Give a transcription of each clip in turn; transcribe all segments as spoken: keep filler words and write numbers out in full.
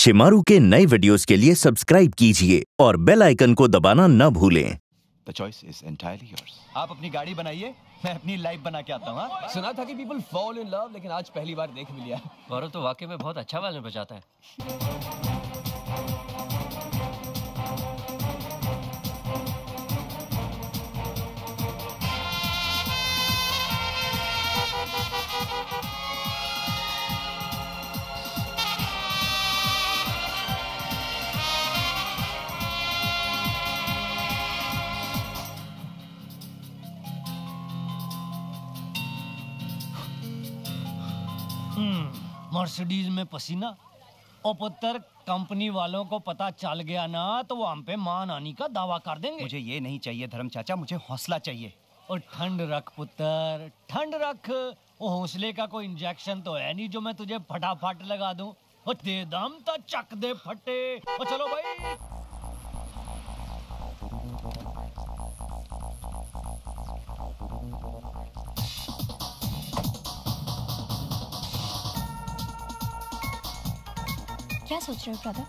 शिमारू के नए वीडियोस के लिए सब्सक्राइब कीजिए और बेल आइकन को दबाना न भूलें। The choice is entirely yours. आप अपनी गाड़ी बनाइए, मैं अपनी लाइफ बना के आता हूँ। सुना था कि people fall in love, लेकिन आज पहली बार देख भी लिया। गौरव तो वाकई में बहुत अच्छा वायलिन बजाता है। मर्सिडीज में पसीना और पुत्र कंपनी वालों को पता चल गया ना तो वो हम पे मान आनी का दावा कर देंगे। मुझे ये नहीं चाहिए धर्म चाचा, मुझे हौसला चाहिए। और ठंड रख पुत्र, ठंड रख। वो हौसले का कोई इंजेक्शन तो है नहीं जो मैं तुझे फटाफट लगा दूं। और दे दम ता चक दे फटे। और चलो भाई। क्या सोच रहे हो ब्रदर?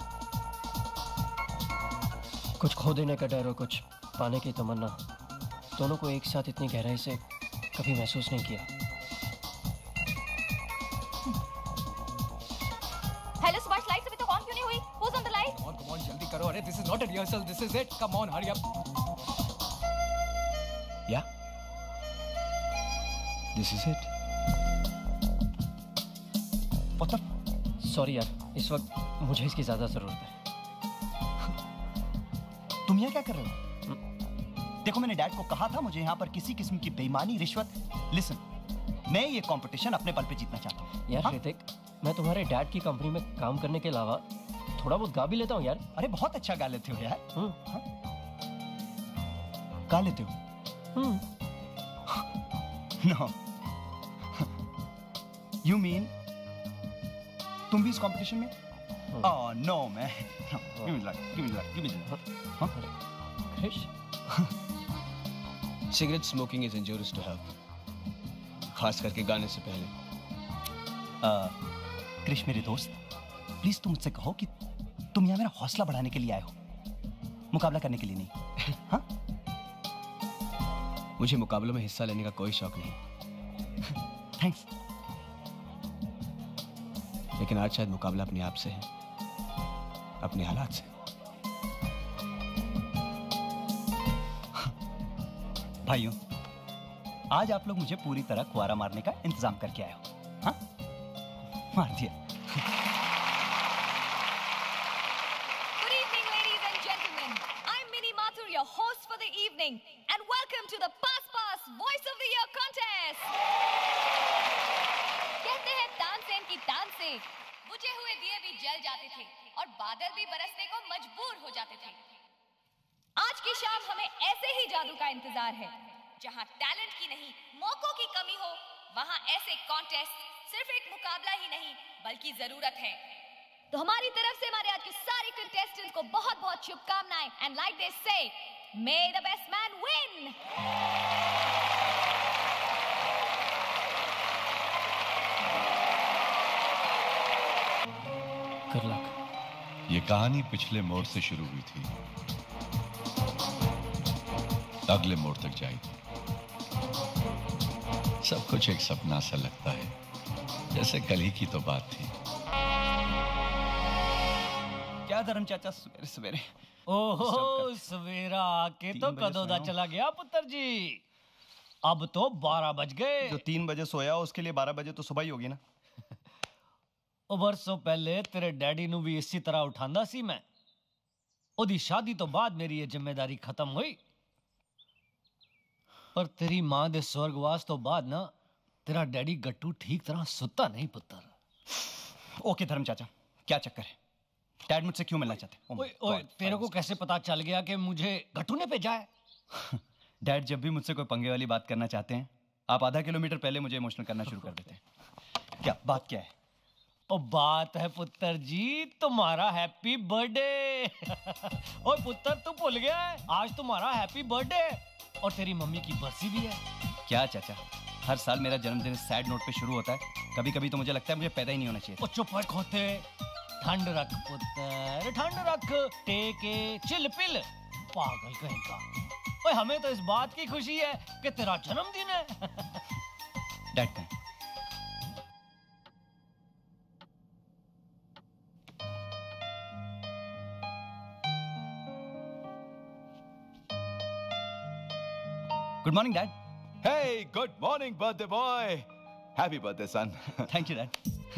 कुछ खो देने का डर और कुछ पाने की तमन्ना, दोनों को एक साथ इतनी गहराई से कभी महसूस नहीं किया। हेलो सुभाष, लाइट्स अभी तक ऑन क्यों नहीं हुई? Who's on the light? Come on, come on, जल्दी करो। अरे this is not a rehearsal, this is it. Come on, hurry up. Yeah? This is it. पुत्र, सॉरी यार, इस वक्त मुझे इसकी ज्यादा जरूरत है। तुम यहाँ क्या कर रहे हो? देखो मैंने डैड को कहा था मुझे यहाँ पर किसी किस्म की बेईमानी, रिश्वत। लिसन, मैं ये कंपटीशन अपने बल पे जीतना चाहता हूँ। यार हाँ? ऋतिक, मैं तुम्हारे डैड की कंपनी में काम करने के अलावा थोड़ा बहुत गा भी लेता हूँ यार। अरे बहुत अच्छा गा लेते हो यार। हाँ? गा लेते हो? नो, यू मीन तुम भी इस कंपटीशन में? Oh no man, give me light, give me light, give me light. Krish, Cigarette smoking is injurious to health, खास करके गाने से पहले। क्रिश मेरे दोस्त, प्लीज तुम मुझसे कहो कि तुम यहाँ मेरा हौसला बढ़ाने के लिए आए हो, मुकाबला करने के लिए नहीं। हाँ? मुझे मुकाबलों में हिस्सा लेने का कोई शौक नहीं। थैंक्स। लेकिन आज शायद मुकाबला अपने आप से है, अपने हालात से। भाइयों, आज आप लोग मुझे पूरी तरह कुआरा मारने का इंतजाम करके आए हो। हाँ? मार दिया। Good evening, ladies and gentlemen. I'm Mini Mathur, your host for the evening, and welcome to the Pass Pass Voice of the Year contest. कहते हैं तानसेन की तान से बुझे हुए दिए भी जल जाते थे और बादल भी बरसने को मजबूर हो जाते थे। आज की शाम हमें ऐसे ही जादू का इंतजार है, जहां टैलेंट की नहीं मौकों की कमी हो, वहां ऐसे कॉन्टेस्ट सिर्फ एक मुकाबला ही नहीं बल्कि जरूरत है। तो हमारी तरफ से हमारे आज के सारे कंटेस्टेंट्स को बहुत बहुत शुभकामनाएं, and like they say, may the best man win. Good luck. ये कहानी पिछले मोड़ से शुरू हुई थी, अगले मोड़ तक जाएगी। सब कुछ एक सपना सा लगता है, जैसे कल ही की तो बात थी। क्या धर्म चाचा सवेरे सवेरे? ओहो, सवेरा आके तो कदों दा चला गया पुत्र जी। अब तो बारह बज गए। जो तीन बजे सोया उसके लिए बारह बजे तो सुबह ही होगी ना। ओ बरसों पहले तेरे डैडी नू भी इसी तरह उठांदा सी मैं। ओदी शादी तो बाद मेरी ये जिम्मेदारी खत्म हुई, पर तेरी मां दे स्वर्गवास तो बाद ना तेरा डैडी गट्टू ठीक तरह सुता नहीं पुत्र। ओके धर्म चाचा, क्या चक्कर है? डैड मुझसे क्यों मिलना चाहते? ओए ओए, तेरे को कैसे पता चल गया कि मुझे गट्टू ने भेजा है? डैड जब भी मुझसे कोई पंगे वाली बात करना चाहते हैं, आप आधा किलोमीटर पहले मुझे इमोशनल करना शुरू कर देते हैं। क्या बात क्या है? ओ बात है पुत्र जी तुम्हारा हैप्पी बर्थडे। ओए पुत्र, तू भूल गया है आज तुम्हारा हैप्पी बर्थडे और तेरी मम्मी की बरसी भी है। क्या चाचा, हर साल मेरा जन्मदिन सैड नोट पे शुरू होता है। कभी कभी तो मुझे लगता है मुझे पैदा ही नहीं होना चाहिए। ओ चुप है खोते, ठंड रख पुत्र, ठंड रख, टेके चिल पिल, पागल कहीं का। ओए हमें तो इस बात की खुशी है कि तेरा जन्मदिन है। डैड का है। Good morning dad. Hey, good morning, birthday boy. Happy birthday, son. Thank you dad.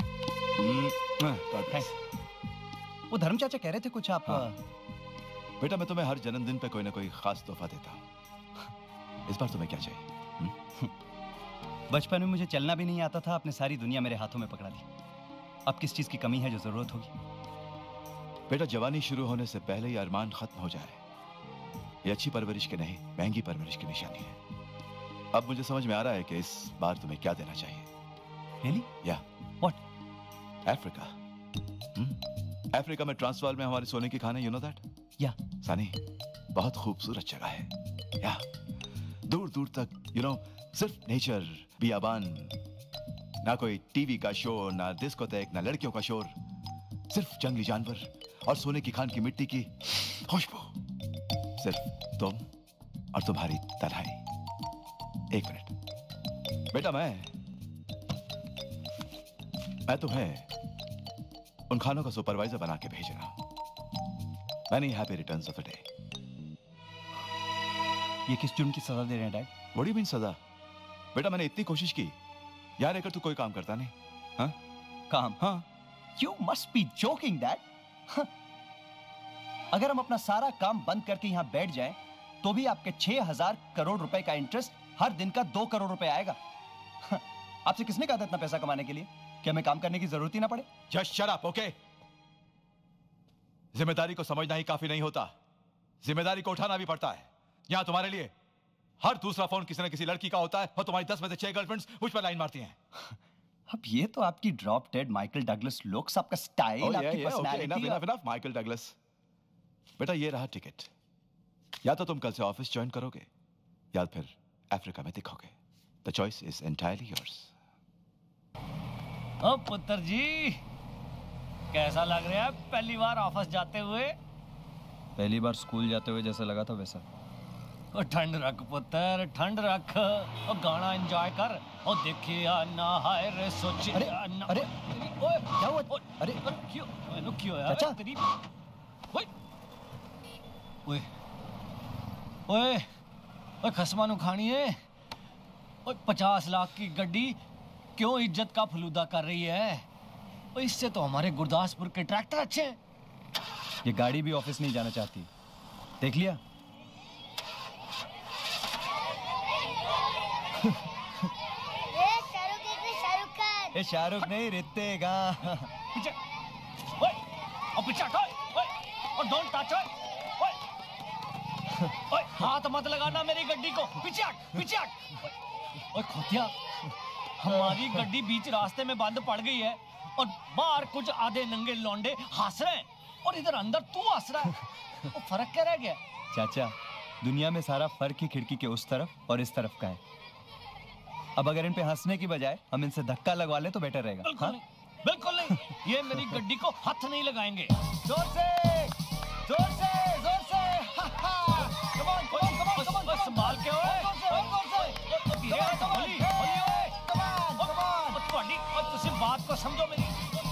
God bless. वो धर्म चाचा कह रहे थे कुछ आप। हाँ। बेटा मैं तुम्हें हर जन्मदिन पे कोई ना कोई खास तोहफा देता हूँ। इस बार तुम्हें क्या चाहिए? बचपन में मुझे चलना भी नहीं आता था, आपने सारी दुनिया मेरे हाथों में पकड़ा दी। अब किस चीज की कमी है जो जरूरत होगी? बेटा जवानी शुरू होने से पहले ही अरमान खत्म हो जाए, ये अच्छी परवरिश की नहीं, महंगी परवरिश की निशानी है। अब मुझे समझ में आ रहा है कि इस बार तुम्हें क्या देना चाहिए। Really? या What? अफ्रीका। हम्म? अफ्रीका में ट्रांसवाल में हमारे सोने की खान है, यू नो दैट? या सानी, बहुत खूबसूरत जगह है। या दूर दूर तक यू नो सिर्फ नेचर, बियाबान, ना कोई टीवी का शोर, ना डिस्कोटेक, ना लड़कियों का शोर, सिर्फ जंगली जानवर और सोने की खान की मिट्टी की खुशबू। सिर्फ तुम और तुम्हारी तन्हाई। एक मिनट बेटा, मैं मैं तुम्हें उन खानों का सुपरवाइजर बना के भेज रहा हूं। Many happy returns of the day. ये किस जुर्म की सजा दे रहे हैं dad? What do you mean सजा? बेटा मैंने इतनी कोशिश की, यार अगर तू कोई काम करता नहीं। हाँ काम? हाँ। You must be joking, Dad. अगर हम अपना सारा काम बंद करके यहाँ बैठ जाएं, तो भी आपके छह हजार करोड़ रुपए का इंटरेस्ट हर दिन का दो करोड़ रुपए आएगा। आपसे किसने कहा था इतना पैसा कमाने के लिए कि हमें काम करने की जरूरत ही ना पड़े? Just shut up, okay? जिम्मेदारी को समझना ही काफी नहीं होता, जिम्मेदारी को उठाना भी पड़ता है। यहाँ तुम्हारे लिए हर दूसरा फोन किसी न किसी लड़की का होता है और तुम्हारी दस में से छह गर्लफ्रेंड्स मुझ पर लाइन मारती हैं। अब ये तो आपकी drop dead Michael Douglas looks, आपका स्टाइल, Oh, yeah, आपकी yeah, okay, personality. enough, enough, enough, Michael Douglas. बेटा ये रहा टिकट। या तो तुम कल से ऑफिस ज्वाइन करोगे या फिर अफ्रीका में दिखोगे। The choice is entirely yours. ओ पुत्र जी, कैसा लग रहा है पहली बार ऑफिस जाते हुए? पहली बार स्कूल जाते हुए जैसा लगा था वैसा। ओ ठंड रख पुत्र, ठंड रख, और गाना एंजॉय कर। और देखिए ना हाय रे सोचे। अरे, ना, अरे, ओए क्या हुआ? ओए, अरे, क्यों ओए क्यों यार? चाचा। तेरी ओए ओए ओए ओए खसमा नु खानी है। ओए पचास लाख की गड्डी क्यों इज्जत का फलूदा कर रही है? ओए इससे तो हमारे गुरदासपुर के ट्रैक्टर अच्छे हैं। ये गाड़ी भी ऑफिस नहीं जाना चाहती, देख लिया? ये शाहरुख नहीं, रितेगा। पीछे ओए और पीछे हटो ओए और डोंट टच ओए ओए ओए हाथ मत लगाना मेरी गड्डी को। पीछे हट, पीछे हट। ओए खोतिया, हमारी गड्डी बीच रास्ते में बंद पड़ गई है और बाहर कुछ आधे नंगे लौंडे हंस रहे हैं और इधर अंदर तू हंस रहा है। वो फर्क क्या रह गया? चाचा, दुनिया में सारा फर्क ही खिड़की के उस तरफ और इस तरफ का है। अब अगर इन पे हंसने की बजाय हम इनसे धक्का लगवा लें तो बेटर रहेगा। बिल्कुल हाँ? नहीं, बिल्कुल नहीं। ये मेरी गड्डी को हाथ नहीं लगाएंगे। जोर से, जोर से, जोर से। हा, हा। Come on, come on, come on, come on, बस संभाल के ओए। जोर से, जोर से। धीरे से होली, होली ओए। Come on, come on. और ਤੁਹਾਡੀ और ਤੁਸੀਂ बात को समझो मेरी।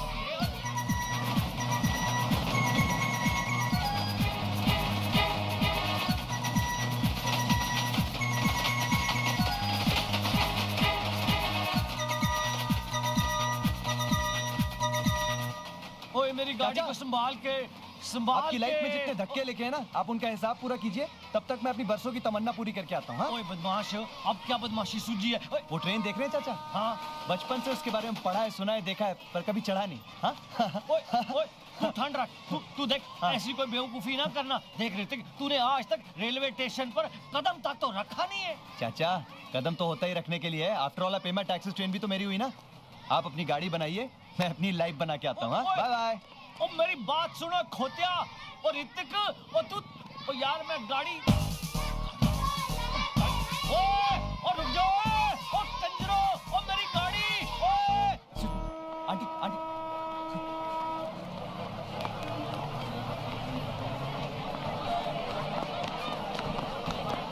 ओए मेरी गाड़ी चाचा। को संभाल के, संभाल आपकी के। लाइफ में जितने धक्के लिखे हैं ना, आप उनका हिसाब पूरा कीजिए, तब तक मैं अपनी बरसों की तमन्ना पूरी करके आता हूँ। हाँ? ओए बदमाश, अब क्या बदमाशी सूझी है? ओए वो ट्रेन देख रहे हैं चाचा? हाँ। बचपन से उसके बारे में पढ़ा है, सुना है, देखा है, पर कभी चढ़ा नहीं। हाँ? ओए ओए तू ठंड रख, तू तू देख, हाँ। ऐसी कोई बेवकूफी ना करना। देख ऋतिक, तूने आज तक रेलवे स्टेशन पर कदम तक तो रखा नहीं है। चाचा, कदम तो होता ही रखने के लिए है। After all payment taxi train भी तो मेरी हुई ना। आप अपनी गाड़ी बनाइए, मैं अपनी लाइफ बना के आता हूँ। ओए, बाय बाय। ओ मेरी बात सुनो खोतिया और ऋतिक, और तू ओ यार मैं गाड़ी ओए और रुक जाओ ओए, ओ कंजरो, ओ मेरी गाड़ी ओए। Aunty, aunty.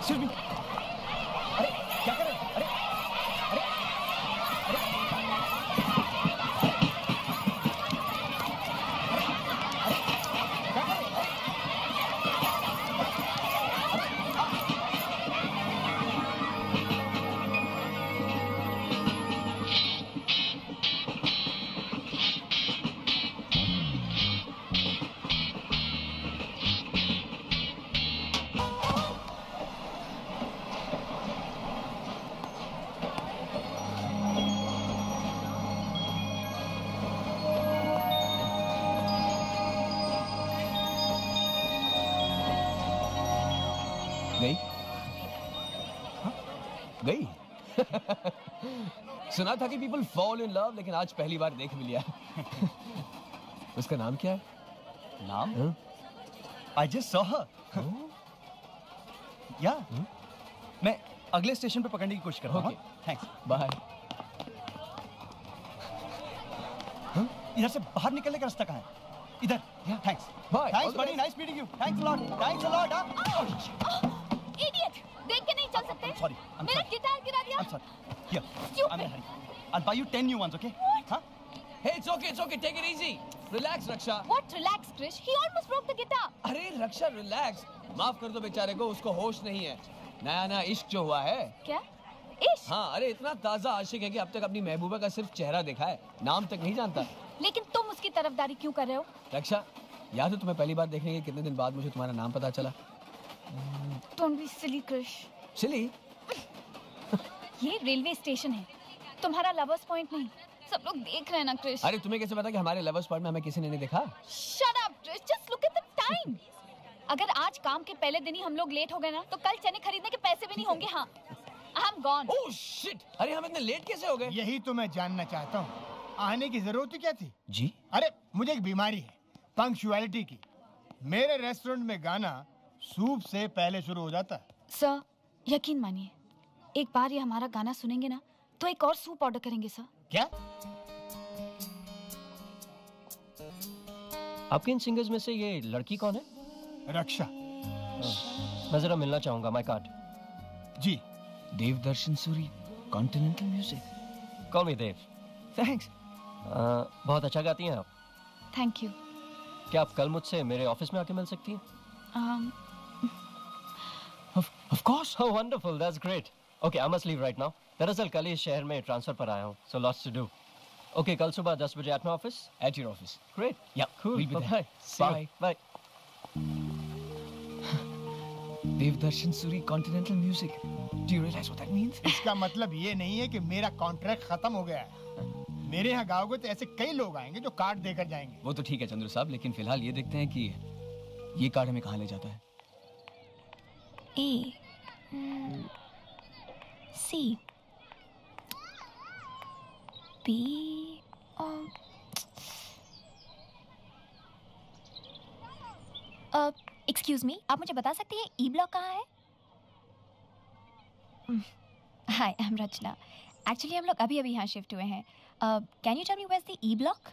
एक्सक्यूज मी, अरे क्या कर रहे हैं? अरे अरे अरे क्या कर रहे हैं? गई हाँ? गई सुना था कि पीपल फॉल इन लव, लेकिन आज पहली बार देख भी लिया। उसका नाम क्या है? नाम? I just saw her. या मैं अगले स्टेशन पे पकड़ने की कोशिश कर रहा हूँ। Thanks, bye. इधर से बाहर निकलने का रास्ता कहाँ है? इधर। Thanks bye. Thanks buddy, nice meeting you. Thanks a lot, thanks a lot. Idiot, देख के नहीं चल सकते? सॉरी, मेरा गिटार गिरा दिया। I'm sorry. Here, I'm in a hurry. I'll buy you ten new ones, okay? Huh? Hey, it's okay, it's okay. Take it easy. Relax, Raksha. What relax, Krish? He almost broke the guitar. अरे रक्षा, relax. माफ कर दो बेचारे को, उसको होश नहीं है। नया नया इश्क जो हुआ है। क्या? इश्क? हाँ, अरे इतना ताजा आशिक है कि अब तक अपनी महबूबा का सिर्फ चेहरा देखा है, नाम तक नहीं जानता। लेकिन तुम उसकी तरफदारी क्यों कर रहे हो? रक्षा, याद है तुम्हें पहली बार देखने के कितने दिन बाद मुझे तुम्हारा नाम पता चला? Don't be silly, Krish. सिली? ये रेलवे स्टेशन है, तुम्हारा लवर्स पॉइंट नहीं। सब लोग देख रहे हैं ना, क्रिश। अरे तुम्हें कैसे पता कि हमारे लवर्स पॉइंट में हमें किसी ने नहीं देखा? Shut up, Krish. Just look at the time. अगर आज काम के पहले दिन ही हम लोग लेट हो गए ना, तो कल चने खरीदने के पैसे भी नहीं होंगे। हाँ, I'm gone. Oh shit! अरे हम इतने लेट कैसे हो गए? यही तो मैं जानना चाहता हूँ, आने की जरूरत ही क्या थी? जी? अरे मुझे एक बीमारी है, पंक्चुअलिटी की। मेरे रेस्टोरेंट में गाना सूप से पहले शुरू हो जाता है। सर, यकीन मानिए, एक बार ये हमारा गाना सुनेंगे ना, तो एक और सूप ऑर्डर करेंगे सर। क्या? आपके इन सिंगर्स में से ये लड़की कौन है? रक्षा। मैं जरा मिलना चाहूंगा। My card. जी। Devdarshan Suri, continental music. Call me Dev. Thanks. बहुत अच्छा गाती हैं आप। Thank you. क्या आप कल मुझसे मेरे ऑफिस में आके मिल सकती हैं? um, Of, of course. Oh, wonderful. That's great. Okay, I must leave right now. दरअसल कल इस शहर में ट्रांसफर पर आया हूँ, so lots to do. Okay, कल सुबह दस बजे at my office. At your office. Great. Yeah, Cool. we'll be there. Bye. See you. Bye. Bye. Devdarshan Suri, continental music. Do you realize what that means? इसका मतलब ये नहीं है कि मेरा कॉन्ट्रैक्ट खत्म हो गया है। मेरे यहाँ गाओगे तो ऐसे कई लोग आएंगे जो कार्ड देकर जाएंगे। वो तो ठीक है चंद्रू साहब, लेकिन फिलहाल ये देखते हैं कि ये कार्ड हमें कहाँ ले जाता है। A C B excuse me, आप मुझे बता सकती हैं ई ब्लॉक कहाँ है? हाय, आई एम रचना। एक्चुअली हम लोग अभी अभी यहाँ शिफ्ट हुए हैं। Can you tell me where is the E block?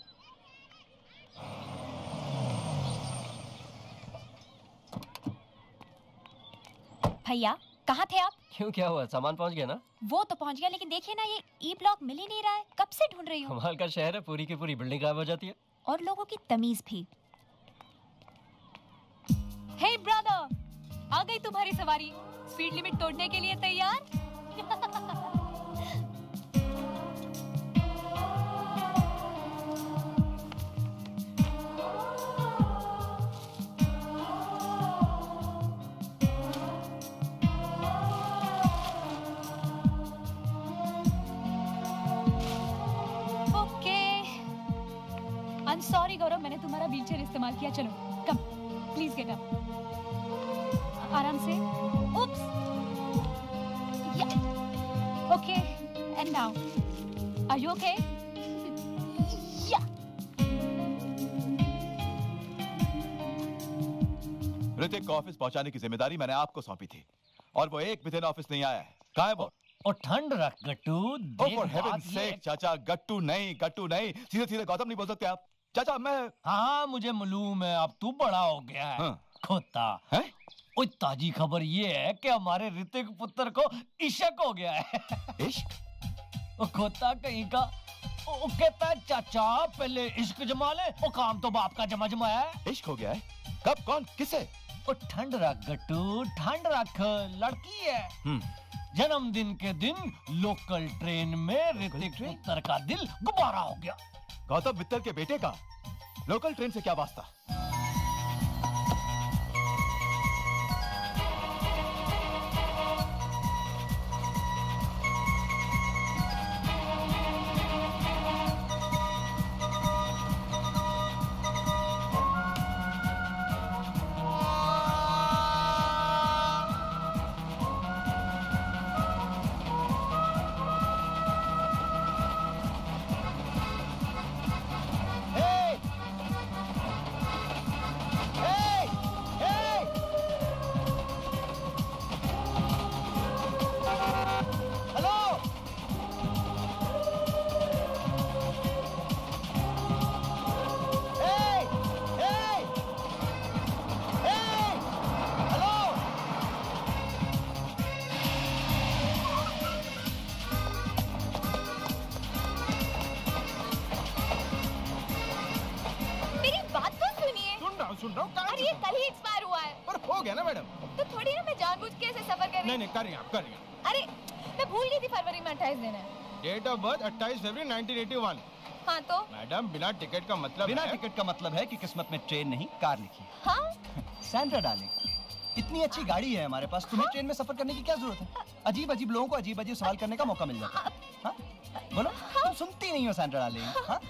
भैया, कहाँ थे आप? क्यों, क्या हुआ? सामान पहुंच गया ना? वो तो पहुंच गया, लेकिन देखिए ना, ये ई ब्लॉक मिल ही नहीं रहा है। कब से ढूंढ रही हूँ। कमाल का शहर है, पूरी की पूरी बिल्डिंग गायब हो जाती है। और लोगों की तमीज भी। हे ब्रदर, आ गई तुम्हारी सवारी। स्पीड लिमिट तोड़ने के लिए तैयार? I'm sorry गौरव, मैंने तुम्हारा व्हीलचेयर इस्तेमाल किया। चलो कम, प्लीज गेट अप। आराम से। Oops. Okay, and now are you okay? Yeah. Hrithik को ऑफिस पहुंचाने की जिम्मेदारी मैंने आपको सौंपी थी, और वो एक भी दिन ऑफिस नहीं आया है। कहाँ है वो? और ठंड रख गट्टू। Oh, for heaven's sake, चाचा, गट्टू नहीं, गट्टू नहीं, सीधे सीधे गौतम नहीं बोल सकते आप। चाचा, मैं हाँ मुझे मालूम है, अब तू बड़ा हो गया है। हाँ। खोता है? ओए ताजी खबर ये है कि हमारे ऋतिक पुत्र को इश्क हो गया है। इश्क? वो खोता कहीं का। वो कहता है चाचा पहले इश्क जमा ले, वो काम तो बाप का जमा जमाया है। इश्क हो गया है? कब, कौन, किससे? ओ ठंड रख गट्टू, ठंड रख, लड़की है। जन्मदिन के दिन लोकल ट्रेन में ऋतिक पुत्र का दिल गुब्बारा हो गया। गौतम मित्तल के बेटे का लोकल ट्रेन से क्या वास्ता? सुन रहा हूँ। अरे ये कल ही एक्सपायर हुआ है। पर हो गया ना मैडम। तो थोड़ी ना मैं जानबूझ के ऐसे सफर कर रही हूँ। नहीं नहीं कर रही हैं आप, कर रही हैं। अरे मैं भूल गई थी फरवरी में अट्ठाईस दिन है। डेट ऑफ बर्थ अट्ठाईस फरवरी नाइनटीन एटी वन। हाँ तो मैडम बिना टिकट का मतलब बिना है? टिकट का मतलब है कि किस्मत में ट्रेन नहीं कार लिखी। हाँ सैंड्रा डार्लिंग, इतनी अच्छी गाड़ी है हमारे पास, तुम्हें ट्रेन में सफर करने की क्या जरूरत है? अजीब अजीब लोगों को अजीब अजीब सवाल करने का मौका मिल जाता है। हाँ? बोलो, तुम सुनती नहीं हो सैंड्रा डार्लिंग। हाँ?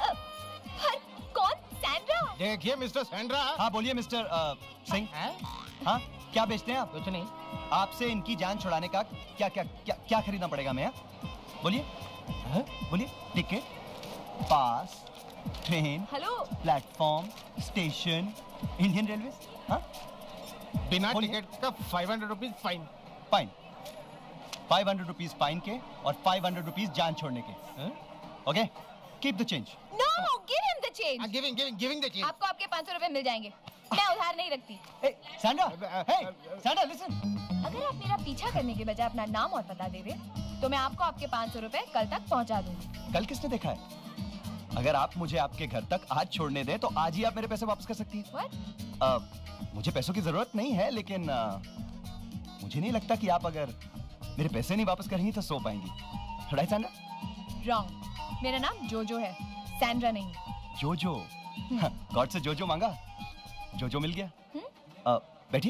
कौन? सैंड्रा? देखिए मिस्टर सैंड्रा। हाँ बोलिए मिस्टर सिंह। हाँ क्या बेचते हैं आप? कुछ नहीं। आपसे इनकी जान छुड़ाने का क्या क्या क्या क्या खरीदना पड़ेगा हमें? बोलिए बोलिए। Ticket, pass, train, hello, platform, station, Indian railway. हाँ बिना टिकट का five hundred rupees fine. Fine five hundred rupees fine के और फाइव हंड्रेड रुपीज जान छोड़ने के। Okay, keep the change. No, give him the change. Giving giving giving the change. आपको आपके पाँच सौ रुपए मिल जाएंगे। मैं उधार नहीं रखती। Sandra, hey Sandra listen. अगर आप मेरा पीछा करने के बजाय अपना नाम और पता दे दे तो मैं आपको आपके पाँच सौ रुपए कल तक पहुंचा दूंगी। कल किसने देखा है? अगर आप मुझे आपके घर तक आज छोड़ने दें तो आज ही आप मेरे पैसे वापस कर सकती हैं। What? uh, मुझे पैसों की जरूरत नहीं है, लेकिन uh, मुझे नहीं लगता कि आप अगर मेरे पैसे नहीं वापस करेंगी तो सो पाएंगी। Right Sandra? रॉन्ग। मेरा नाम जोजो है, सैंड्रा नहीं। जोजो? गॉड से जोजो मांगा, जोजो मिल गया। uh, बैठिए।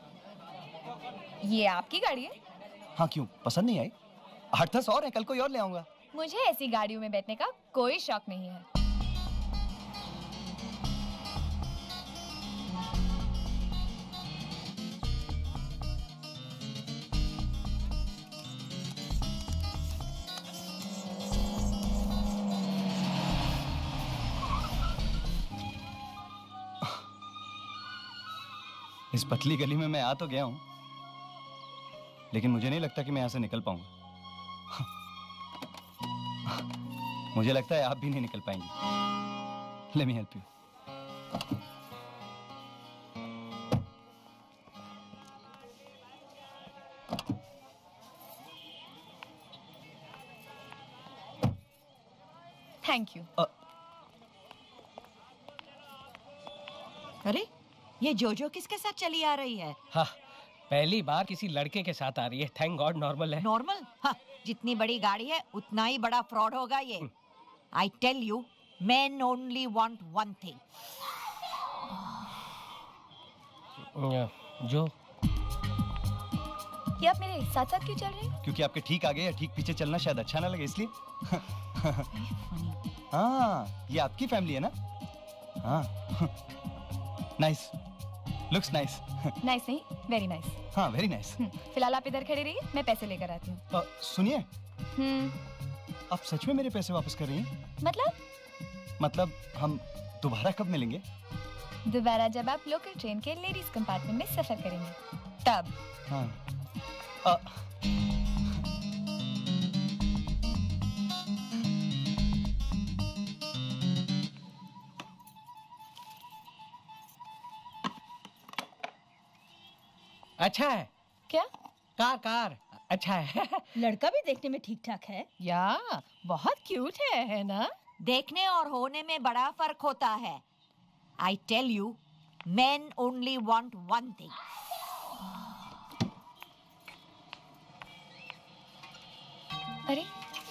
ये आपकी गाड़ी है? हाँ क्यों, पसंद नहीं आई? आठ दस और है, कल कोई और ले आऊंगा। मुझे ऐसी गाड़ियों में बैठने का कोई शौक नहीं है। इस पतली गली में मैं आ तो गया हूं, लेकिन मुझे नहीं लगता कि मैं यहां से निकल पाऊंगा। मुझे लगता है आप भी नहीं निकल पाएंगी। Let me help you. Thank you. अरे ये जोजो किसके साथ चली आ रही है? हाँ, पहली बार किसी लड़के के साथ आ रही है। थैंक गॉड नॉर्मल है। नॉर्मल? हाँ, जितनी बड़ी गाड़ी है उतना ही बड़ा फ्रॉड होगा ये। I tell you, men only want one thing. जो ये आप मेरे साथ साथ क्यों चल रहे हैं? क्योंकि आपके ठीक आगे या ठीक पीछे चलना शायद अच्छा ना लगे, इसलिए। हाँ, ये आपकी फैमिली है ना? हाँ, नाइस, लुक्स नाइस। नाइस नहीं, वेरी नाइस। हाँ, वेरी नाइस। फिलहाल आप इधर खड़े रहिए, मैं पैसे लेकर आती हूँ। सुनिए, हम्म, आप सच में मेरे पैसे वापस कर रही हैं? मतलब? मतलब हम दोबारा कब मिलेंगे? दोबारा जब आप लोकल ट्रेन के लेडीज कंपार्टमेंट में सफर करेंगे, तब। हाँ। आ, अच्छा है। क्या? कार कार अच्छा है। लड़का भी देखने में ठीक ठाक है। या बहुत क्यूट है, है ना? देखने और होने में बड़ा फर्क होता है। I tell you, men only want one thing. अरे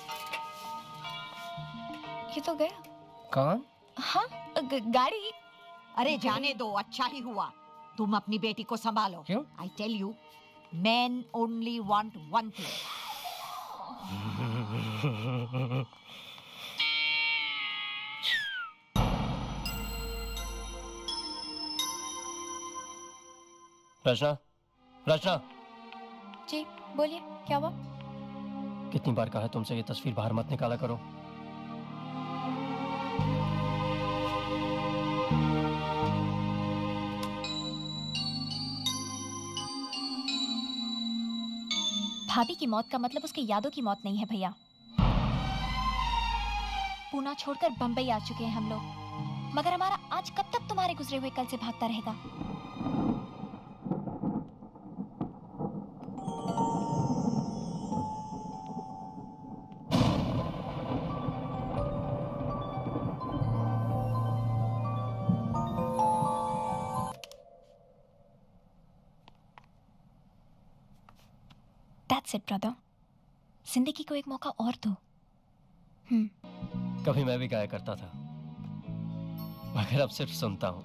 ये तो गया। कौन? हाँ ग- गाड़ी। अरे जाने दो, अच्छा ही हुआ। तुम अपनी बेटी को संभालो। क्यों? I tell you, men only want one thing. रचना, रचना। जी बोलिए, क्या हुआ? कितनी बार कहा है तुमसे ये तस्वीर बाहर मत निकाला करो। भाभी की मौत का मतलब उसके यादों की मौत नहीं है भैया। पूना छोड़कर बंबई आ चुके हैं हम लोग, मगर हमारा आज कब तक तुम्हारे गुजरे हुए कल से भागता रहेगा? That's it, brother. जिंदगी को एक मौका और दो। हम्म। कभी मैं भी गाया करता था, मगर अब सिर्फ सुनता हूँ,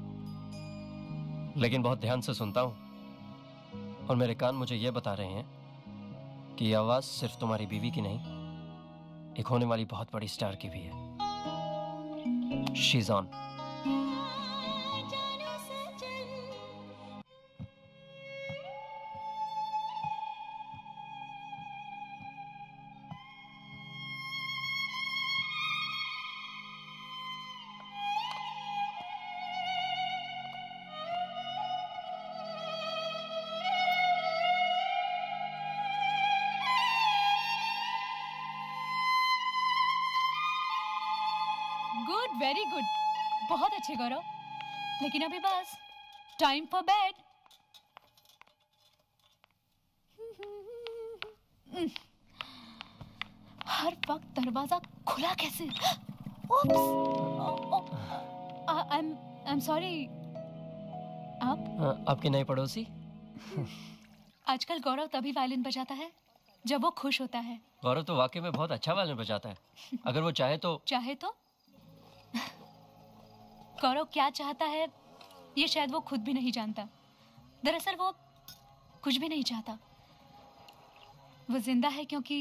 लेकिन बहुत ध्यान से सुनता हूँ। और मेरे कान मुझे ये बता रहे हैं कि ये आवाज सिर्फ तुम्हारी बीवी की नहीं, एक होने वाली बहुत बड़ी स्टार की भी है। She's on. Good, very good, बहुत अच्छे गौरव। लेकिन अभी बस टाइम फॉर बेड। हर वक्त दरवाजा खुला कैसे? I am I am sorry. आप आपके नए पड़ोसी? आजकल गौरव तभी वायलिन बजाता है जब वो खुश होता है। गौरव तो वाकई में बहुत अच्छा वायलिन बजाता है। अगर वो चाहे तो चाहे तो गौरव क्या चाहता है ये शायद वो खुद भी नहीं जानता। दरअसल वो कुछ भी नहीं चाहता। वो जिंदा है क्योंकि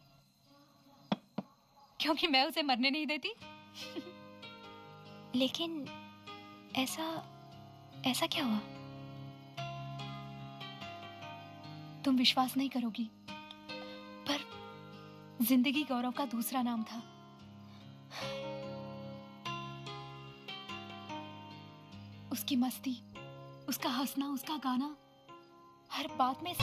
क्योंकि मैं उसे मरने नहीं देती। लेकिन ऐसा ऐसा क्या हुआ? तुम विश्वास नहीं करोगी, पर जिंदगी गौरव का दूसरा नाम था। उसकी मस्ती, उसका हंसना, उसका गाना, हर बात में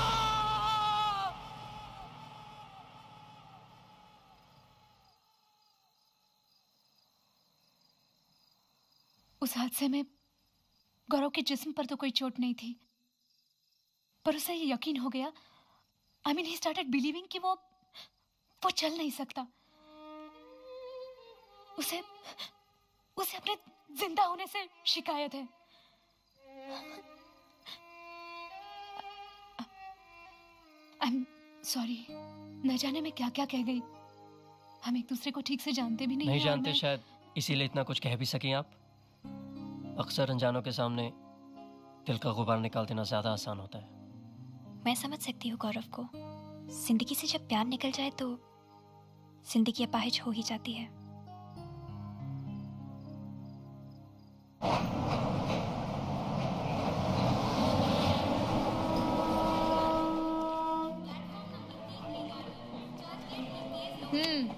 उस हादसे में गौरव के जिस्म पर तो कोई चोट नहीं थी, पर उसे ये यकीन हो गया, I mean he started believing कि वो वो चल नहीं सकता। उसे उसे अपने जिंदा होने से शिकायत है। आई एम सॉरी, न जाने मैं क्या क्या कह गई। हम एक दूसरे को ठीक से जानते भी नहीं नहीं हैं। जानते मैं... शायद, इसीलिए इतना कुछ कह भी सकें आप। अक्सर अनजानों के सामने दिल का गुबार निकाल देना ज्यादा आसान होता है। मैं समझ सकती हूँ गौरव को। जिंदगी से जब प्यार निकल जाए तो जिंदगी अपाहिज हो ही जाती है। हम्म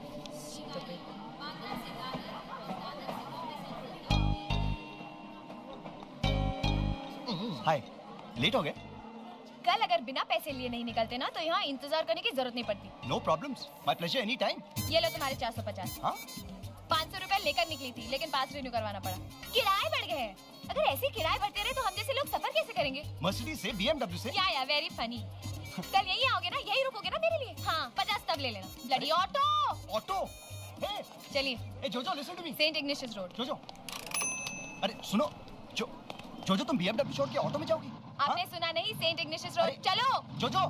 हाय, लेट हो गए? कल अगर बिना पैसे लिए नहीं निकलते ना तो यहाँ इंतजार करने की जरूरत नहीं पड़ती। No problems, my pleasure, any time. ये लो तुम्हारे चार सौ पचास। हाँ? पाँच सौ रुपए लेकर निकली थी, लेकिन पास रिन्यू करवाना पड़ा। किराए बढ़ गए हैं। अगर ऐसे किराए बढ़ते रहे तो हम जैसे लोग सफर कैसे करेंगे? करेंगे? मर्सिडीज से, बीएमडब्ल्यू से। क्या यार, वेरी फनी। कल यही आओगे ना, यही रुकोगे ना मेरे लिए? हाँ, पचास तब ले लेना। Bloody auto. ऑटो? चलिए। ए Jojo, listen to me. Saint Ignatius road. Jojo, अरे सुनो, जो जोजो तुम बीएमडब्ल्यू छोड़ के ऑटो में जाओगी? आपने हाँ? सुना नहीं? Saint Ignatius road. चलो। जोजो,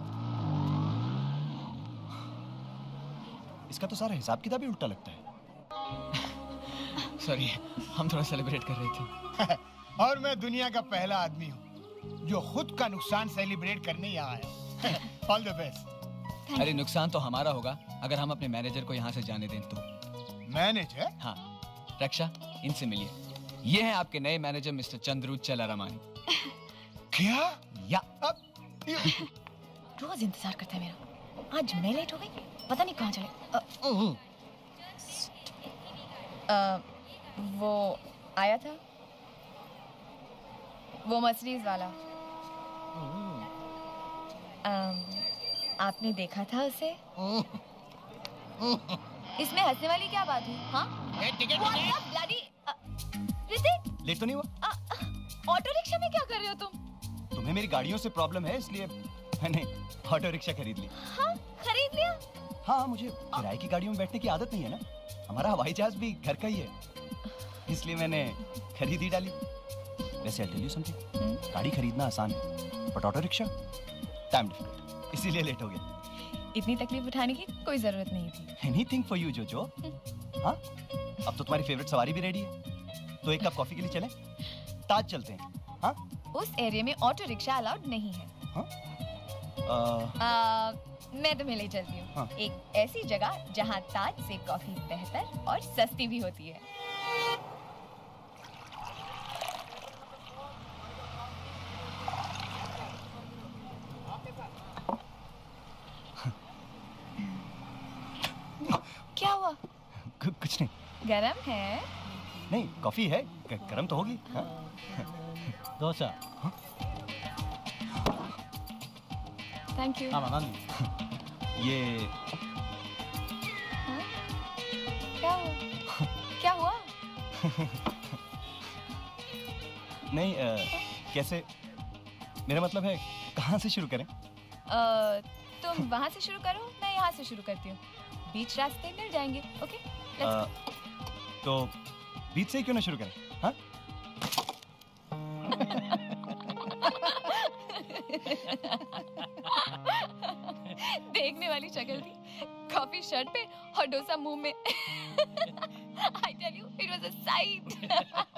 इसका तो सारा हिसाब किताब ही उल्टा लगता है। सॉरी, हम थोड़ा सेलिब्रेट कर रहे थे। और मैं दुनिया का पहला आदमी हूँ जो खुद का नुकसान सेलिब्रेट करने यहाँ आया। All the best. अरे नुकसान तो हमारा होगा अगर हम अपने मैनेजर को यहाँ से जाने दें तो। मैनेजर? हाँ, रक्षा, इनसे मिलिए। ये हैं आपके नए मैनेजर मिस्टर चंद्रू चलारामानी। क्या? या अब रोज इंतजार करता है मेरा। आज मैं लेट हो गई, पता नहीं कहाँ चले। Uh, वो आया था, वो मर्सिडीज वाला। um, आपने देखा था उसे? इसमें हंसने वाली क्या बात हुई? हाँ? लेट तो नहीं हुआ? ऑटो रिक्शा में क्या कर रहे हो तुम? तुम्हें मेरी गाड़ियों से प्रॉब्लम है, इसलिए मैंने ऑटो रिक्शा खरीद ली। हाँ, खरीद लिया? हाँ, मुझे किराए की गाड़ियों में बैठने की आदत नहीं है ना। हमारा हवाई जहाज भी घर का ही है, इसलिए मैंने खरीद ही डाली। वैसे आई टेल यू समथिंग, गाड़ी खरीदना आसान है, but auto rickshaw time difficult, इसीलिए लेट हो गया। इतनी तकलीफ उठाने की कोई जरूरत नहीं थी। एनीथिंग फॉर यू जोजो। हाँ, अब तो तुम्हारी फेवरेट सवारी भी रेडी है, तो एक कप कॉफी के लिए चलें? ताज चलते हैं। हाँ? उस एरिया में ऑटो रिक्शा अलाउड नहीं है। हाँ? आ... आ, मैं तुम्हें ले चलती हूँ। हाँ। एक ऐसी जगह जहाँ ताज से कॉफी बेहतर और सस्ती भी होती है। क्या हुआ? कुछ नहीं। गरम है? नहीं, कॉफी है, गरम तो होगी। हाँ? डोसा। Thank you. ये हाँ? क्या हुआ? क्या हुआ? नहीं, आ, कैसे, मेरा मतलब है कहाँ से शुरू करें? आ, तुम वहाँ से शुरू करो, मैं यहाँ से शुरू करती हूँ। बीच रास्ते मिल जाएंगे। ओके? आ, तो बीच से क्यों ना शुरू करें? हाँ? देखने वाली शक्ल थी, कॉफी शर्ट पे और डोसा मुंह में। I tell you, it was a sight.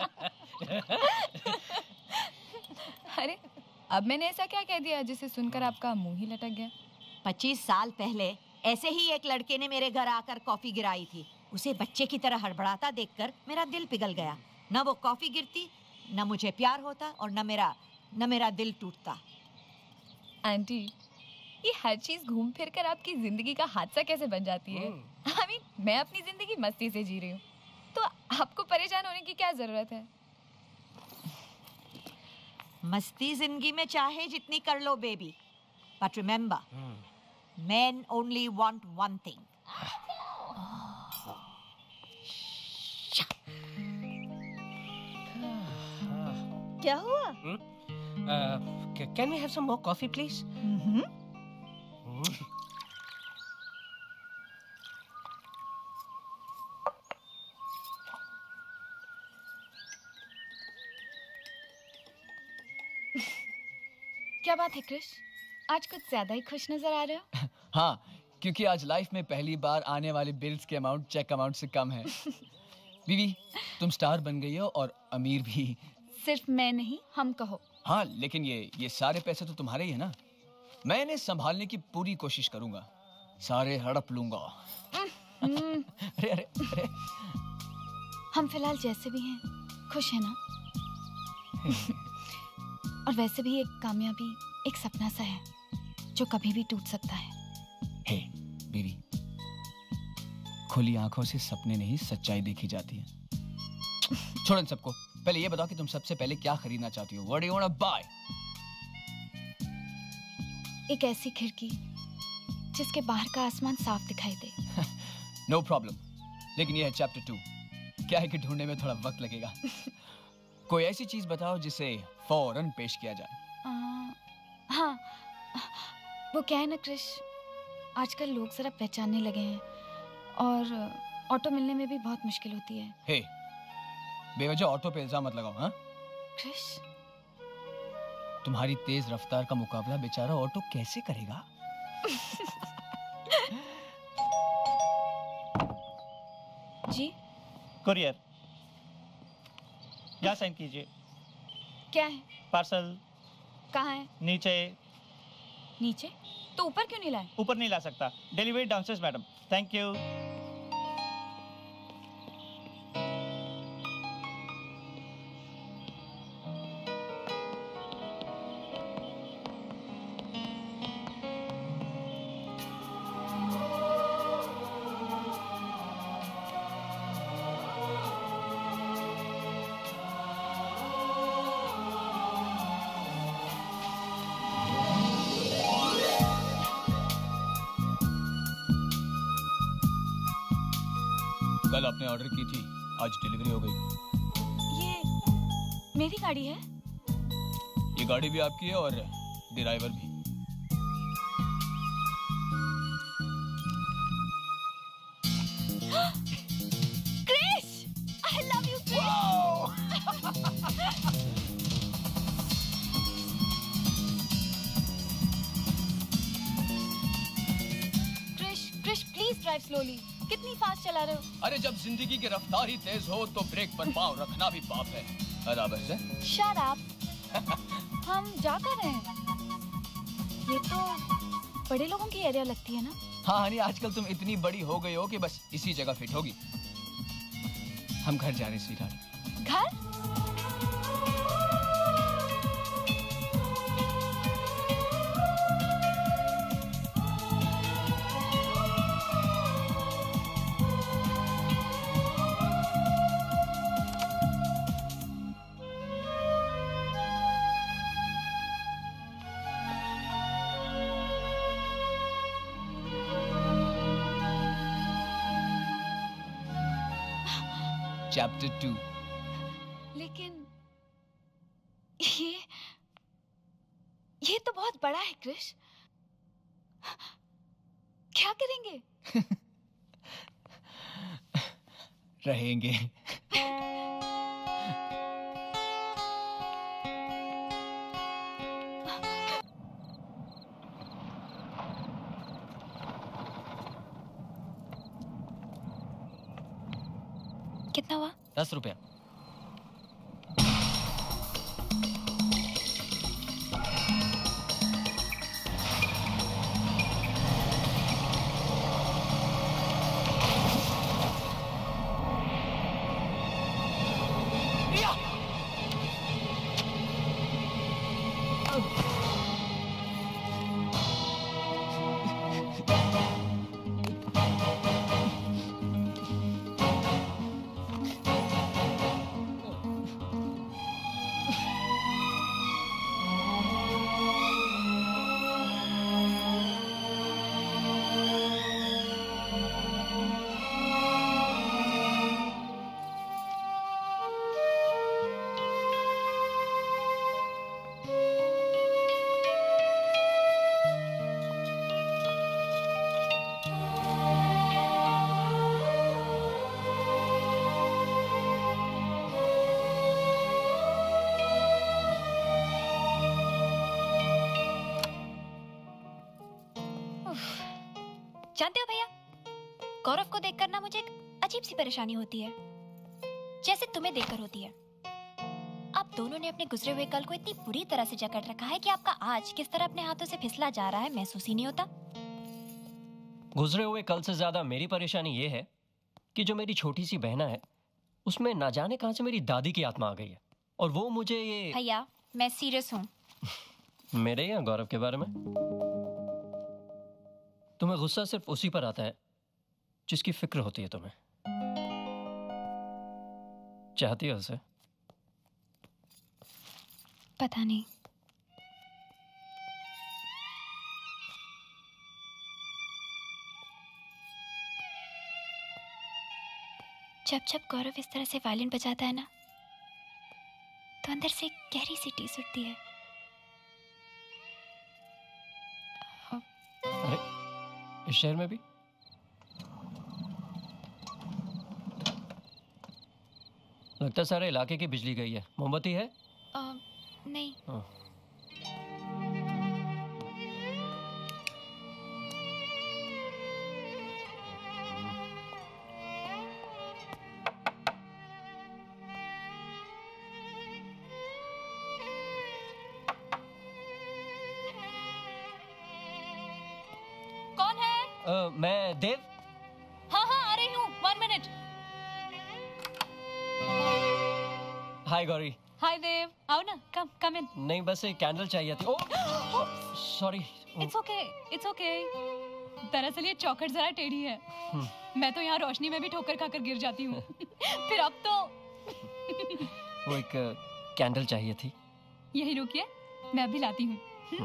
अरे, अब मैंने ऐसा क्या कह दिया जिसे सुनकर आपका मुंह ही लटक गया? पच्चीस साल पहले ऐसे ही एक लड़के ने मेरे घर आकर कॉफी गिराई थी। उसे बच्चे की तरह हड़बड़ाता देखकर मेरा दिल पिघल गया। न वो कॉफी गिरती, न मुझे प्यार होता और न मेरा न मेरा दिल टूटता। आंटी, ये हर चीज घूम फिर कर आपकी जिंदगी का हादसा कैसे बन जाती है? I mean, मैं अपनी जिंदगी मस्ती से जी रही हूँ, तो आपको परेशान होने की क्या जरूरत है? मस्ती जिंदगी में चाहे जितनी कर लो baby, but remember, men only want one thing. क्या हुआ? Can we have some more coffee, please? Mm-hmm. क्या बात है क्रिश? आज कुछ ज्यादा ही खुश नजर आ रहे हो। हाँ, क्योंकि आज लाइफ में पहली बार आने वाले बिल्स के अमाउंट चेक अमाउंट से कम है। बीवी, तुम स्टार बन गई हो और अमीर भी। सिर्फ मैं नहीं, हम कहो। हाँ, लेकिन ये ये सारे पैसे तो तुम्हारे ही है ना। मैं इन्हें संभालने की पूरी कोशिश करूंगा, सारे हड़प लूंगा। अरे अरे अरे हम फिलहाल जैसे भी हैं खुश है ना? और वैसे भी एक कामयाबी एक सपना सा है जो कभी भी टूट सकता है। हे बीवी, खुली आंखों से सपने नहीं सच्चाई देखी जाती है। छोड़ इन सबको, पहले ये बताओ कि तुम सबसे पहले क्या खरीदना चाहती हो? What do you want to buy? एक ऐसी खिड़की जिसके बाहर का आसमान साफ दिखाई दे। नो प्रॉब्लम, लेकिन ये है चैप्टर टू। क्या है कि ढूंढने में थोड़ा वक्त लगेगा। कोई ऐसी चीज बताओ जिसे फौरन पेश किया जाए। आ, हाँ, वो क्या है ना क्रिश, आजकल लोग जरा पहचानने लगे हैं और ऑटो मिलने में भी बहुत मुश्किल होती है। हे, बेवजह ऑटो पे इल्जाम मत लगाओ। हाँ क्रिश, तुम्हारी तेज रफ्तार का मुकाबला बेचारा ऑटो कैसे करेगा? जी कुरियर, यहाँ साइन कीजिए। क्या है? पार्सल। कहाँ है? नीचे। नीचे? तो ऊपर क्यों नहीं लाए? ऊपर नहीं ला सकता, delivery downstairs madam. Thank you. कल आपने ऑर्डर की थी, आज डिलीवरी हो गई। ये मेरी गाड़ी है? ये गाड़ी भी आपकी है और ड्राइवर भी। Krish, I love you, Krish. Krish, Krish, please drive slowly. कितनी फास्ट चला रहे हो? अरे जब जिंदगी की रफ्तार ही तेज हो तो ब्रेक पर पाँव रखना भी पाप है। बराबर से। Shut up। हम जा कर रहे हैं। ये तो बड़े लोगों की एरिया लगती है ना? हाँ हनी, आजकल तुम इतनी बड़ी हो गई हो कि बस इसी जगह फिट होगी। हम घर जा रहे हैं स्वीटहार्ट। घर? Chapter two. लेकिन ये ये तो बहुत बड़ा है क्रिश। क्या करेंगे? रहेंगे। कितना हुआ? दस रुपया। जानते हो भैया, गौरव को देखकर ना मुझे एक अजीब सी परेशानी होती है, जैसे तुम्हें देखकर होती है। आप दोनों ने अपने गुजरे हुए कल को इतनी बुरी तरह से जकड़ रखा है कि आपका आज किस तरह अपने हाथों से फिसला जा रहा है महसूस ही नहीं होता। गुजरे हुए कल से ज्यादा मेरी परेशानी ये है कि जो मेरी छोटी सी बहना है उसमें ना जाने कहां से मेरी दादी की आत्मा आ गई है, और वो मुझे ये। भैया मैं सीरियस हूँ। मेरे या गौरव के बारे में? तुम्हें गुस्सा सिर्फ उसी पर आता है जिसकी फिक्र होती है तुम्हें। चाहती हो उसे? पता नहीं। जब जब गौरव इस तरह से वायलिन बजाता है ना, तो अंदर से एक गहरी सी टीस उठती है। इस शहर में भी? लगता है सारे इलाके की बिजली गई है। मोमबत्ती है? आ, नहीं। हाँ। कौन है? uh, मैं देव। हाँ हाँ आ रही हूँ, one minute. Hi Gauri. Hi Dev, आओ ना, कम कम इन। नहीं, बस एक कैंडल चाहिए थी। Oh sorry. It's okay, it's okay. दरअसल ये चौखट जरा टेढ़ी है। मैं तो यहाँ रोशनी में भी ठोकर खाकर गिर जाती हूँ। फिर अब तो वो एक कैंडल चाहिए थी। यही रुकिए, मैं अभी लाती हूँ।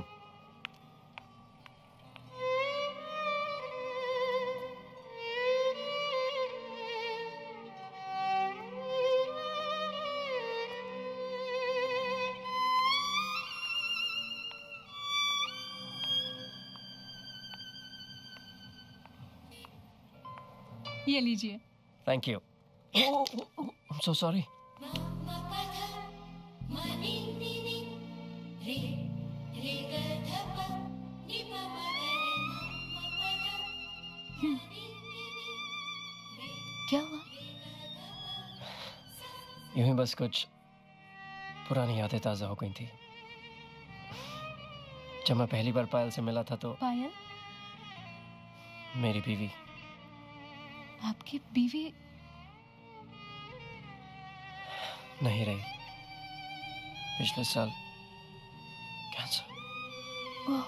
ये लीजिए। Thank you. I am so sorry. क्या हुआ? यूं ही बस कुछ पुरानी यादें ताजा हो गई थी। जब मैं पहली बार पायल से मिला था तो पायल? मेरी बीवी। आपकी बीवी? नहीं रही। पिछले साल cancer. Oh,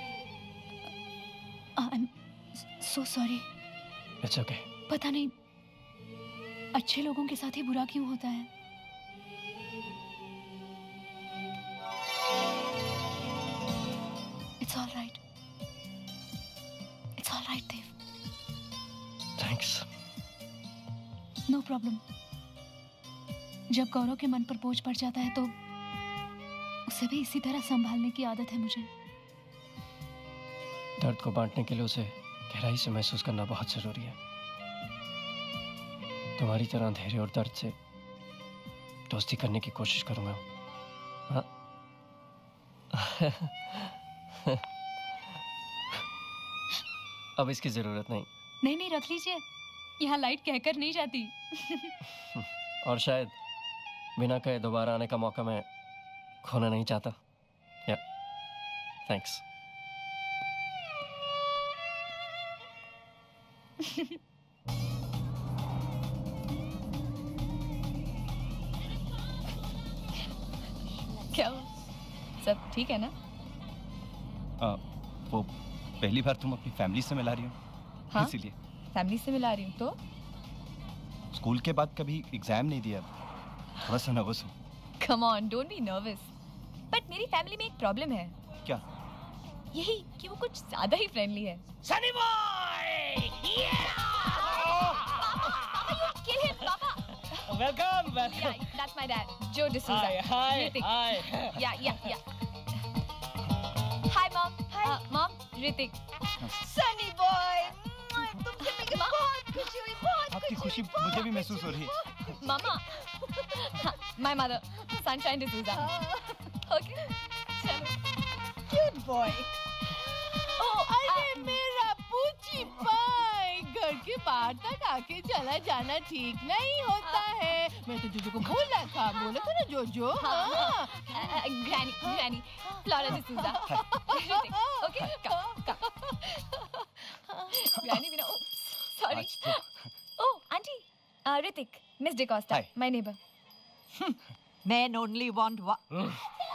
I am so sorry. It's okay. पता नहीं अच्छे लोगों के साथ ही बुरा क्यों होता है। It's all right, it's all right Dev. Thanks. No problem. जब गौरव के मन पर बोझ पड़ जाता है तो उसे भी इसी तरह संभालने की आदत है मुझे। दर्द को बांटने के लिए उसे गहराई से महसूस करना बहुत जरूरी है। तुम्हारी तरह अंधेरे और दर्द से दोस्ती करने की कोशिश करूंगा। हाँ? अब इसकी जरूरत नहीं। नहीं नहीं रख लीजिए, यहाँ लाइट कहकर नहीं जाती। और शायद बिना कहे दोबारा आने का मौका मैं खोना नहीं चाहता। या थैंक्स। क्या सब ठीक है ना? आ, वो पहली बार तुम अपनी फैमिली से मिला रही हो? हाँ? इसीलिए फैमिली से मिला रही हूँ। तो स्कूल के बाद कभी एग्जाम नहीं दिया, थोड़ा सा नर्वस हूँ। Come on, don't be nervous. But मेरी फैमिली में एक प्रॉब्लम है। क्या? यही कि वो कुछ ज्यादा ही फ्रेंडली है। Sunny boy! Welcome, welcome. Yeah, that's my dad, Joe D'Souza. Hi, hi, Ritik. hi. Yeah, yeah, yeah. Hi, mom. Hi, uh, mom. Ritik. Sunny boy, तुमसे मिलकर बहुत खुशी हुई, बहुत आपकी खुशी मुझे भी महसूस हो रही है। Mama. My mother, Sunshine D'Souza. Okay. चलो। Cute boy. ओ, अरे मेरा पूची पाई, घर के बाहर तक आके चला जाना ठीक नहीं होता है। मैं तो जोजो को बोला था, बोला था ना जोजो। हाँ। Granny, Granny, Flora D'Souza. Ritik. Okay, come, come. Granny, we know. Oh, sorry. Oh, auntie. Uh, Ritik, Miss DeCosta, Hi. my neighbor. Men only want one.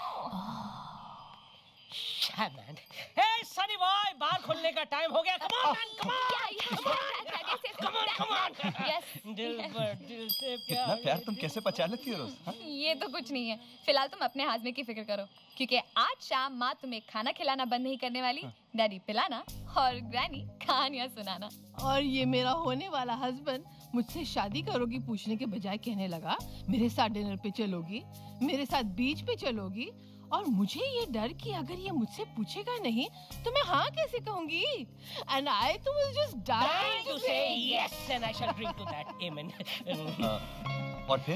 Shaman. Hey, Sunny boy, बाहर खुलने का टाइम हो गया। Come on, man, come on. Yeah, yeah, Come on, yeah, yeah, yes, yes, come on, come on. Yes. दिल पर दिल से कितना प्यार। प्यार तुम कैसे पचा लेती हो रोज? हाँ? ये तो कुछ नहीं है। फिलहाल तुम अपने हाजमे की फिक्र करो, क्योंकि आज शाम माँ तुम्हें खाना खिलाना बंद नहीं करने वाली। डैडी पिलाना और ग्रैनी कहानियाँ सुनाना। और ये मेरा होने वाला हस्बैंड मुझसे शादी करोगी पूछने के बजाय कहने लगा, मेरे साथ डिनर पे चलोगी, मेरे साथ बीच पे चलोगी और मुझे ये डर कि अगर ये मुझसे पूछेगा नहीं तो मैं हाँ कैसे कहूँगी? And I too was just dying to say yes and I shall drink to that. Amen. और फिर?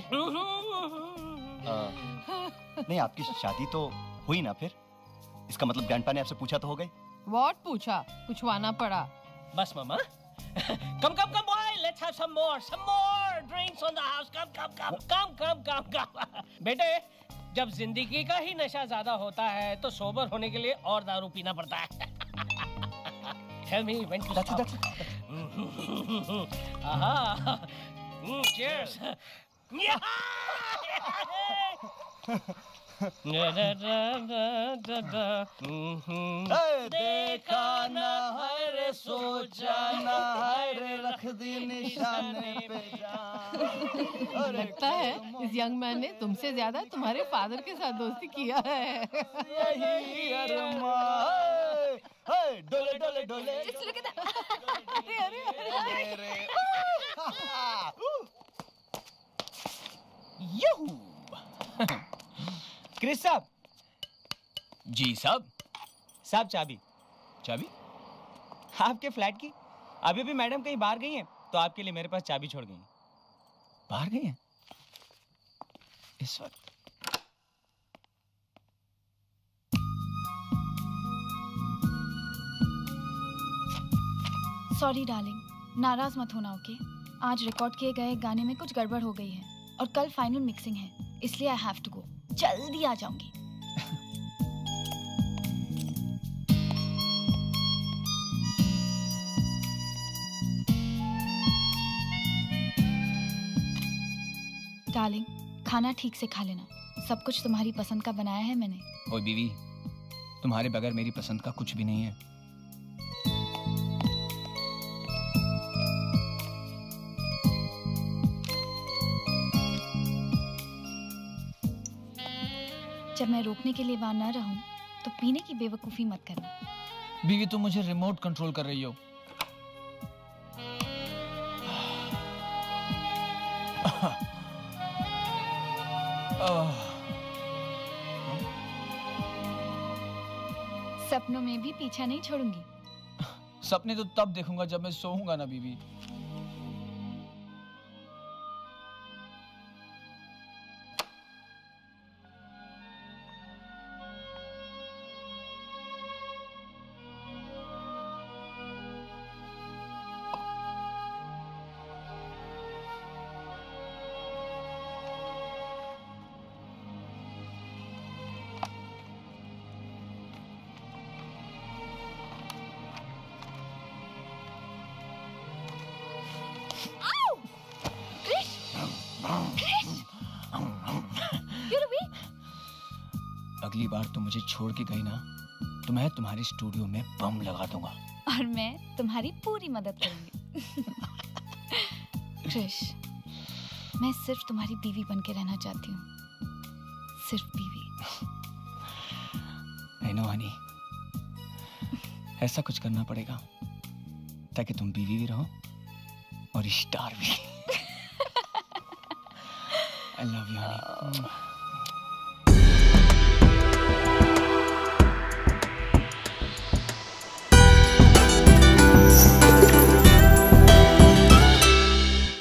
नहीं, आपकी शादी तो हुई ना फिर? इसका मतलब ग्रैंडपा ने आपसे पूछा तो हो गई? What पूछा? पूछवाना पड़ा। बस मामा। Come, come, come, boy. Let's have some more, some more drinks on the house. Come, come, come, come, come, come, come. बेटे, जब जिंदगी का ही नशा ज्यादा होता है, तो सोबर होने के लिए और दारू पीना पड़ता है। Tell me when to stop. That's it, that's it. Aha. Mm, cheers. Yeah. Da, da, da, da, da, da. देखा ना है रे सोचा ना है रे रख दी निशाने पे जान। लगता है इस यंग मैन ने तुमसे ज्यादा तुम्हारे फादर के साथ दोस्ती किया है। यही अरमान। हे डोले डोले डोले। Just look at that. अरे अरे अरे। यूहू। क्रिस साहब। जी साहब। साहब चाबी। चाबी? आपके फ्लैट की। अभी अभी मैडम कहीं बाहर गई हैं, तो आपके लिए मेरे पास चाबी छोड़ गई हैं। बाहर गई हैं? इस वक्त? सॉरी डार्लिंग, नाराज मत होना ओके। आज रिकॉर्ड किए गए गाने में कुछ गड़बड़ हो गई है और कल फाइनल मिक्सिंग है, इसलिए आई हैव टू गो। जल्दी आ जाऊंगी। डार्लिंग, खाना ठीक से खा लेना। सब कुछ तुम्हारी पसंद का बनाया है मैंने। ओए बीवी, तुम्हारे बगैर मेरी पसंद का कुछ भी नहीं है। जब मैं रोकने के लिए वहां न रहूं, तो पीने की बेवकूफी मत करना। बीवी, तुम मुझे रिमोट कंट्रोल कर रही हो। सपनों में भी पीछा नहीं छोड़ूंगी। सपने तो तब देखूंगा जब मैं सोऊंगा ना बीवी। अगली बार तुम मुझे छोड़ के गई ना, तो मैं तुम्हारे स्टूडियो में बम लगा दूंगा। और मैं तुम्हारी पूरी मदद करूंगी। क्रिश, मैं सिर्फ तुम्हारी बीवी बन के रहना चाहती हूँ। सिर्फ बीवी। I know, honey. ऐसा कुछ करना पड़ेगा ताकि तुम बीवी भी रहो और स्टार भी। I love you, honey.